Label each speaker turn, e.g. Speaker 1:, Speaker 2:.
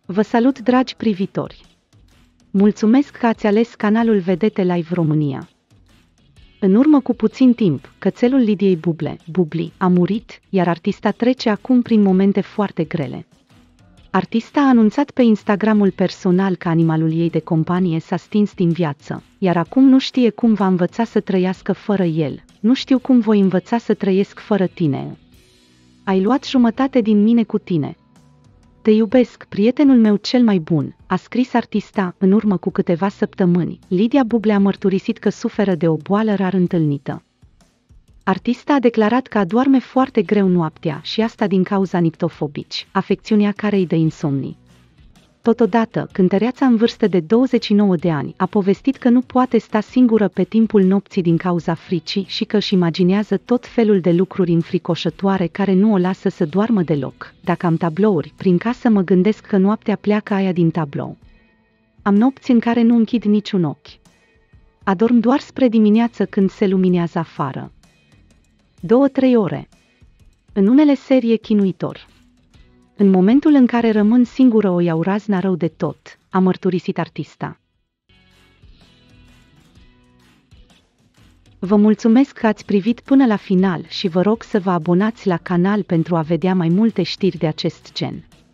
Speaker 1: Vă salut, dragi privitori! Mulțumesc că ați ales canalul Vedete Live România. În urmă cu puțin timp, cățelul Lidiei Bubli, a murit, iar artista trece acum prin momente foarte grele. Artista a anunțat pe Instagramul personal că animalul ei de companie s-a stins din viață, iar acum nu știe cum va învăța să trăiască fără el. Nu știu cum voi învăța să trăiesc fără tine. Ai luat jumătate din mine cu tine. Te iubesc, prietenul meu cel mai bun, a scris artista. În urmă cu câteva săptămâni, Lidia Bubli a mărturisit că suferă de o boală rar întâlnită. Artista a declarat că adorme foarte greu noaptea și asta din cauza nictofobici, afecțiunea care îi dă insomnii. Totodată, cântăreața în vârstă de 29 de ani a povestit că nu poate sta singură pe timpul nopții din cauza fricii și că își imaginează tot felul de lucruri înfricoșătoare care nu o lasă să doarmă deloc. Dacă am tablouri prin casă, mă gândesc că noaptea pleacă aia din tablou. Am nopți în care nu închid niciun ochi. Adorm doar spre dimineață când se luminează afară. 2-3 ore. În unele serii e chinuitor. În momentul în care rămân singură o iau razna rău de tot, a mărturisit artista. Vă mulțumesc că ați privit până la final și vă rog să vă abonați la canal pentru a vedea mai multe știri de acest gen.